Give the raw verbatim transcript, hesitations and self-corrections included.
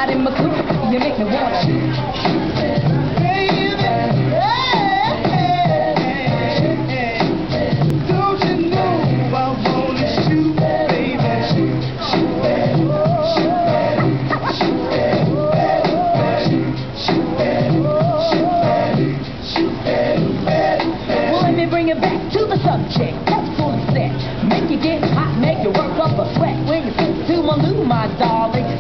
ride in my coupe, you make me wanna. Baby, hey, don't you know I wanna shoot, baby, shoot, shoot, baby, shoot, baby, shoot, baby, shoot, baby, shoot, baby, shoot, baby. Well, let me bring it back to the subject. That's full set. Make you get hot, make you work up a sweat when you sit to my loo, my darling.